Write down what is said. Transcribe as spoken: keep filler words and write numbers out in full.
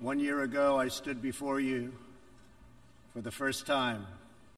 One year ago, I stood before you for the first time